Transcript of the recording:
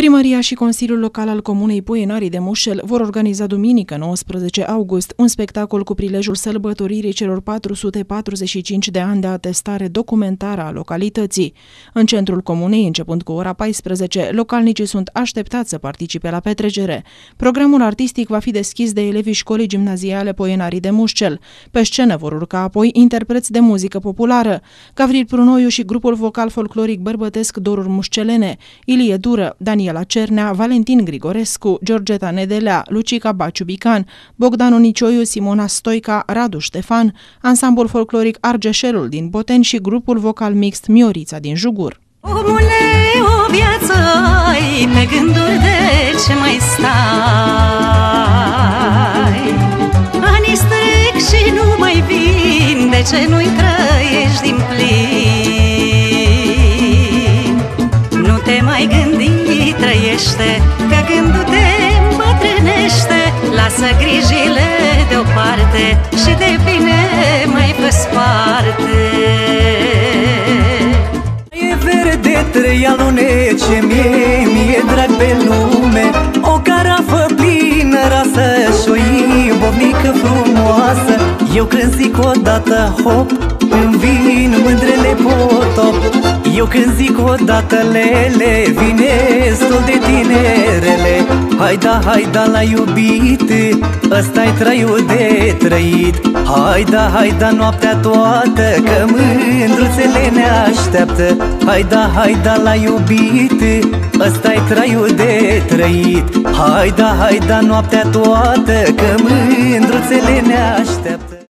Primăria și Consiliul Local al Comunei Poienarii de Mușel vor organiza duminică, 19 august, un spectacol cu prilejul sărbătoririi celor 445 de ani de atestare documentară a localității. În centrul comunei, începând cu ora 14, localnicii sunt așteptați să participe la petrecere. Programul artistic va fi deschis de elevii școlii gimnaziale Poienarii de Mușel. Pe scenă vor urca apoi interpreți de muzică populară, Gavril Prunoiu și grupul vocal folcloric bărbătesc Doruri Mușcelene, Ilie Dură, Daniela Cernea, Valentin Grigorescu, Georgeta Nedelea, Lucica Baciubican, Bogdan Unicioiu, Simona Stoica, Radu Ștefan, ansamblul folcloric Argeșelul din Boteni și grupul vocal mixt Miorița din Jugur. Omule, o viață ai, pe gânduri de ce mai stai? Anii trec și nu mai vin, de ce nu-i trăiești din plin? Nu te mai gândi, trăiește, că gândul te îmbătrânește. Lasă grijile deoparte și de bine mai fă-ți parte. E verde, trei alunece, mie drag pe lume. O carafă plină rasă și o ibovnică frumoasă. Eu când zic odată hop, îmi vin mândrele potop. Eu când zic odată lele, vine stul de tinerele. Haida, haida la iubite, ăsta-i traiul de trăit. Haida, haida noaptea toată, că mândruțele ne așteaptă. Haida, haida la iubite, ăsta-i traiul de trăit. Haida, haida noaptea toată, că mândruțele ne așteaptă.